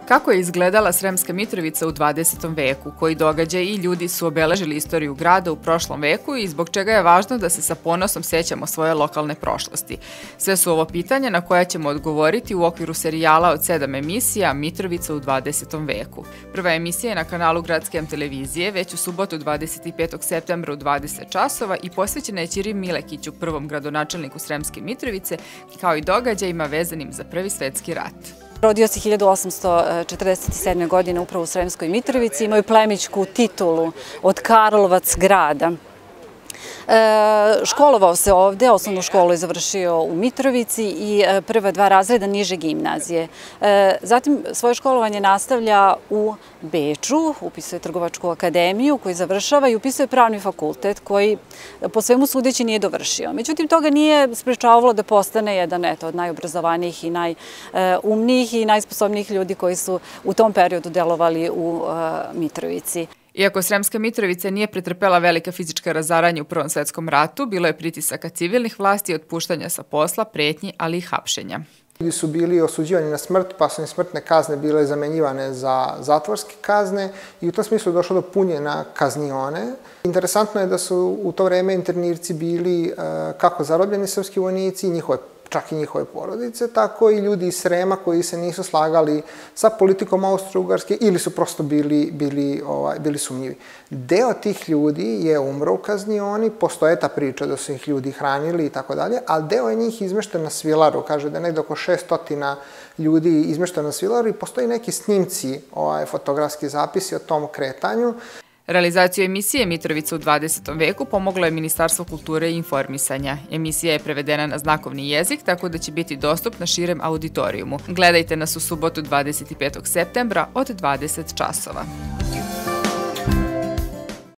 Kako je izgledala Sremska Mitrovica u 20. veku, koji događaj i ljudi su obeležili istoriju grada u prošlom veku i zbog čega je važno da se sa ponosom sećamo svoje lokalne prošlosti? Sve su ovo pitanja na koja ćemo odgovoriti u okviru serijala od 7 emisija Mitrovica u 20. veku. Prva emisija je na kanalu Gradske M televizije već u subotu 25. septembra u 20 časova i posvećena je Ćiri Milekiću, prvom gradonačelniku Sremske Mitrovice, kao i događajima vezanim za Prvi svetski rat. Rodio se 1847. godine upravo u Sremskoj Mitrovici, imao je plemićku titulu od Karlovac grada. Školovao se ovde, osnovnu školu je završio u Mitrovici i prva 2 razreda niže gimnazije. Zatim svoje školovanje nastavlja u Beču, upisuje Trgovačku akademiju koju završava i upisuje Pravni fakultet koji po svemu sudeći nije dovršio. Međutim, toga nije sprečavalo da postane jedan od najobrazovanijih i najumnijih i najsposobnijih ljudi koji su u tom periodu delovali u Mitrovici. Iako Sremska Mitrovica nije pretrpela velika fizička razaranja u Prvom svetskom ratu, bilo je pritisaka civilnih vlasti, otpuštanja sa posla, pretnji, ali i hapšenja. Ljudi su bili osuđivani na smrt, pa su im smrtne kazne bile zamenjivane za zatvorske kazne i u tom smislu je došlo do punjenja kaznione. Interesantno je da su u to vreme internirci bili kako zarobljeni srpski vojnici, čak i njihove porodice, tako i ljudi iz Srema koji se nisu slagali sa politikom Austro-Ugarske ili su prosto bili sumnjivi. Deo tih ljudi je umro u kaznioni, postoje ta priča da su ih ljudi hranili i tako dalje, ali deo je njih izmešten na Svilaru, kaže da je nekde oko 600 ljudi izmešteno na Svilaru i postoji neki snimci, fotografski zapisi o tom kretanju. Realizaciju emisije Mitrovica u 20. veku pomoglo je Ministarstvo kulture i informisanja. Emisija je prevedena na znakovni jezik, tako da će biti dostupna širem auditorijumu. Gledajte nas u subotu 25. septembra od 20 časova.